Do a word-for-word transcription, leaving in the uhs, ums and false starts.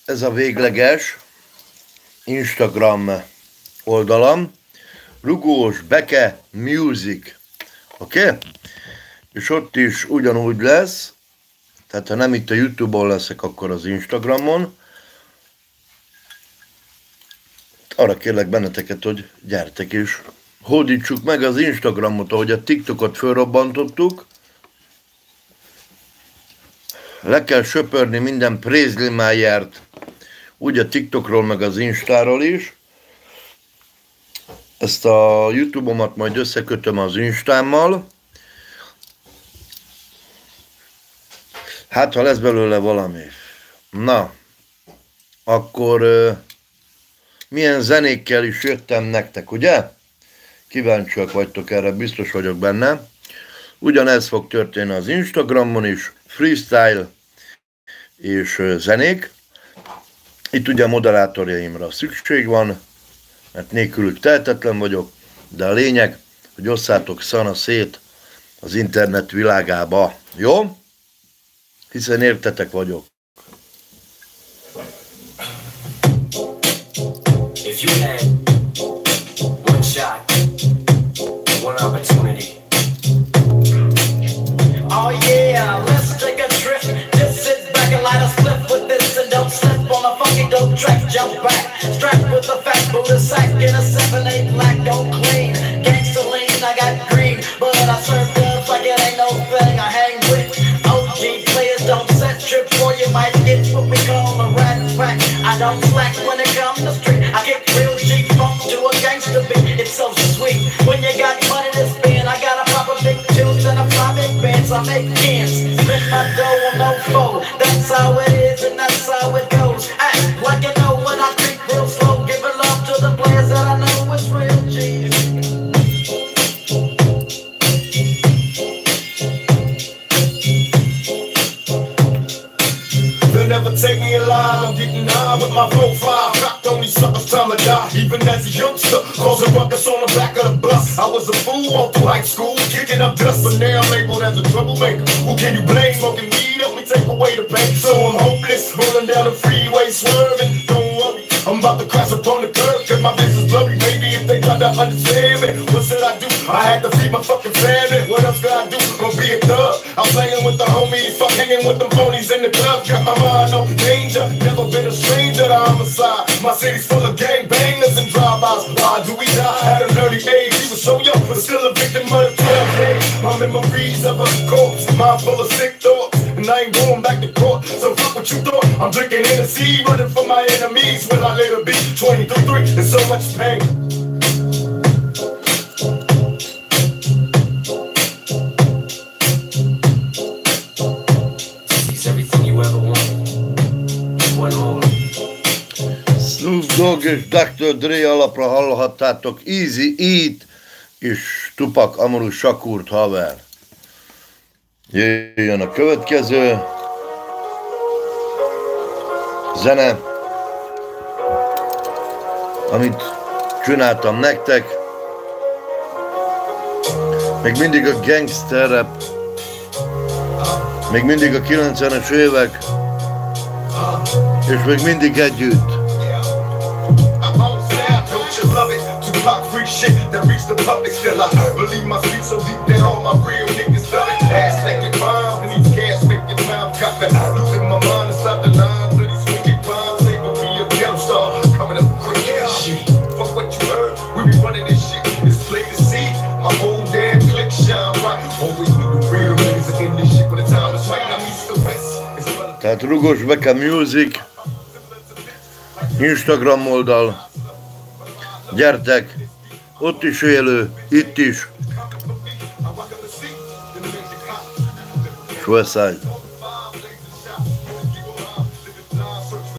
ez a végleges Instagram oldalam, Rugós Beke Music, oké? Okay? És ott is ugyanúgy lesz, tehát ha nem itt a YouTube-on leszek, akkor az Instagramon. Arra kérlek benneteket, hogy gyertek is, hódítsuk meg az Instagramot, ahogy a TikTokot fölrobbantottuk. Le kell söpörni minden prézlimáját, úgy a TikTokról, meg az Instáról is. Ezt a YouTube-omat majd összekötöm az Instámmal. Hát, ha lesz belőle valami. Na, akkor uh, milyen zenékkel is jöttem nektek, ugye? Kíváncsiak vagytok erre, biztos vagyok benne. Ugyanez fog történni az Instagramon is, freestyle és uh, zenék. Itt ugye a moderátorjaimra szükség van, mert nélkülük tehetetlen vagyok, de a lényeg, hogy osszátok szana szét az internet világába, jó? Hiszen értetek vagyok. If you had one shot, one opportunity. Oh yeah, let's take a trip. Just sit back and light a slip with this and don't slip on a funky dope track. Jump back, strapped with a fat Buddha sack in a seven eight black, don't clean. Gangsta lean, I got green, but I serve dubs like it ain't no thing. I hang with O G players, don't set trip or you might get what we call a rat pack. I don't slack when it comes to street. I get real G funk to a gangsta beat. It's so sweet when you got money to spend. I got a proper big tunes and a fly big bands. I make ends, spend my dough on no foe. That's how it is and that's how it goes. Act like you know when I think real slow. Giving love to the players that I know is real G's. Never take me alive, I'm getting high with my profile. Cocked on these suckers, time to die. Even as a youngster, causing ruckus on the back of the bus. I was a fool all through high school, kicking up dust, but now I'm labeled as a troublemaker. Who can you blame? Smoking weed, help me take away the pain. So I'm hopeless, rolling down the freeway, swerving. Don't worry, I'm about to crash upon the curb, cause my vision's blurry. Maybe if they try to understand me, what should I do? I had to feed my fucking family. What else could I do? Gonna be a thug. I'm playing with the homies, fuck hanging with them ponies in the club. Got my mind on danger, never been a stranger to homicide. My city's full of gangbangers and drive-bys. Why do we die at an early age? He was so young, but still a victim of the twelve days. My memories of a corpse, mind full of sick thoughts, and I ain't going back to court. So fuck what you thought. I'm drinking Hennessy, running from my enemies. Will I later be twenty-three in so much pain? Snoop Dogg és doktor Dre alapra hallhattátok Easy Eat és Tupac Amaru Shakurt, haver. Jöjjön a következő zene, amit csináltam nektek. Még mindig a gangster rap, még mindig a kilencvenes évek, és még mindig együtt. Tupac free shit that reached the public. Still I believe my speech so deep that all my real niggas love it. Ass naked bomb and these cats make your mouth cut back. Losing my mind inside the lines of these wicked bombs. They gon' be a ghetto star coming up quick. Shit, fuck what you heard. We be running this shit. It's plain to see. My whole damn clique shine bright. Always knew the real niggas are in this shit when the time is right. Now east to west. Tehát Rugós Beke Music Instagram oldal. Gyertek, ott is élő, itt is. Suicide.